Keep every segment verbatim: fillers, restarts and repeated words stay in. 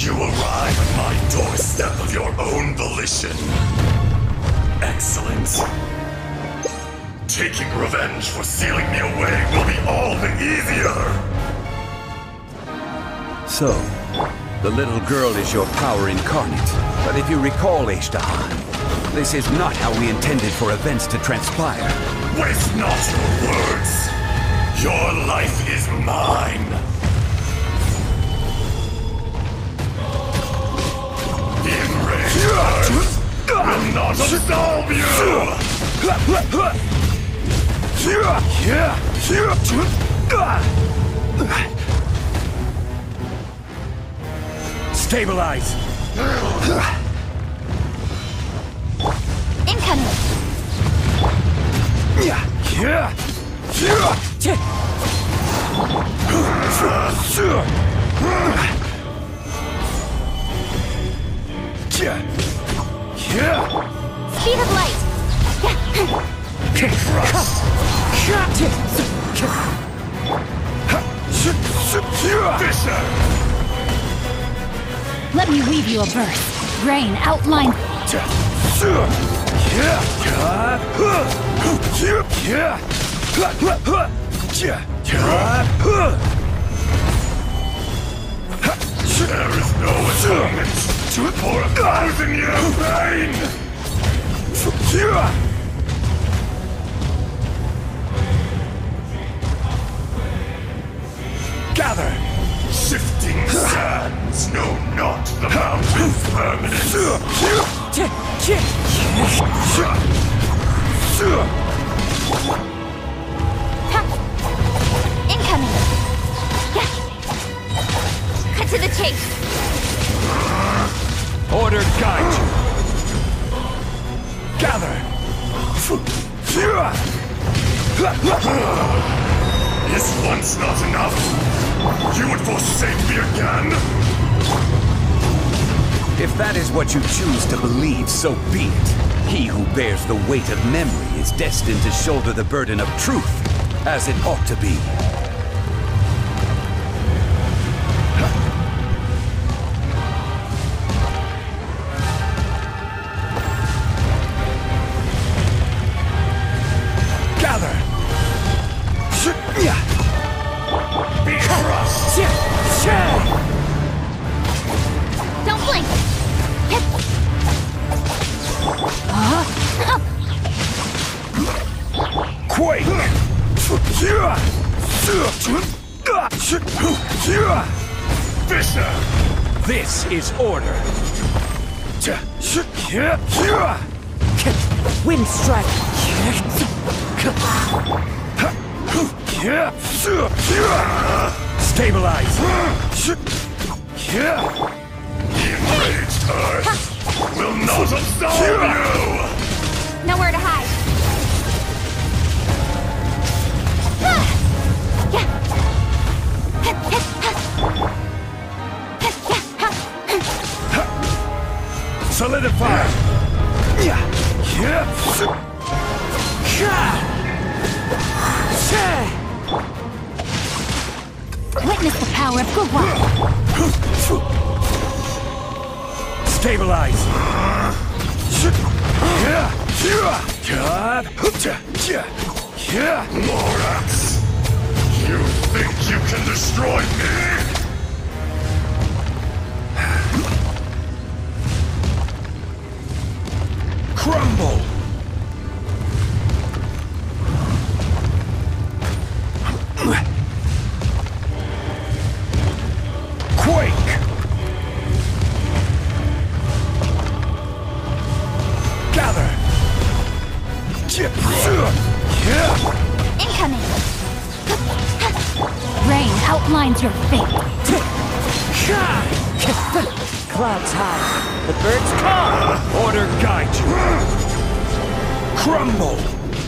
You arrive at my doorstep of your own volition. Excellent. Taking revenge for sealing me away will be all the easier. So, the little girl is your power incarnate. But if you recall, Ishtahan, this is not how we intended for events to transpire. Waste not your words. Your life is mine. The enraged earth will not absolve you. Stabilize! Incoming! Speed of light! Fisher! Let me weave you a verse. Rain outline. There is no atonement for a thousand years of pain! Gather! Shifting sands know not the mountain's permanence. Incoming! Cut to the chase! Order guide you! Gather! Is once not enough? You would forsake me again? If that is what you choose to believe, so be it. He who bears the weight of memory is destined to shoulder the burden of truth, as it ought to be. Gather! Be crushed! Don't blink! Quake! Fisher! This is order! Wind strike! Stabilize! The enraged earth will not absolve you! Nowhere to hide. Solidify! Witness the power of Gugwa. Stabilize! Morax! You think you can destroy me? Crumble! Quake! Gather! Incoming. Rain outlines your fate. Clouds high. The birds come! Order guide you! Crumble!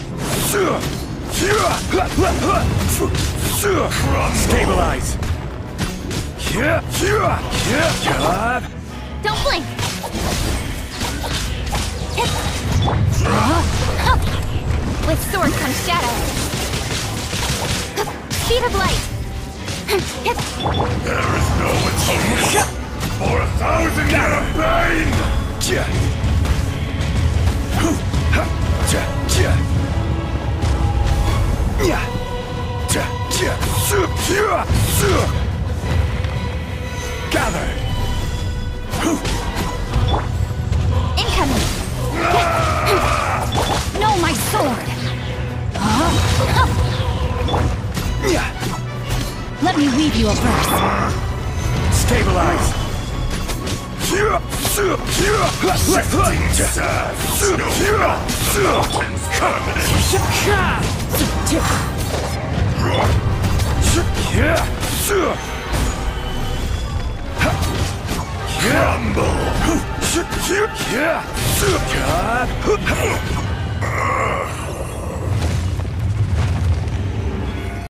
Stabilize! Don't blink. With sword comes shadow. Speed of light. There is no atonement For a thousand years of pain! Ja. Hu. Ha. Ja. Ja. Ja. Ja. Ja. Su. Ja. Su. Gather. Hu. Incoming! No, my sword! Uh-huh. Ja. Let me weave you a verse. Stabilize. Ja. Su. Ja. Shifting sands, Su. no Ja. Su. mountains permanent. Ja. Su. Crumble! Ja. Su. Ja.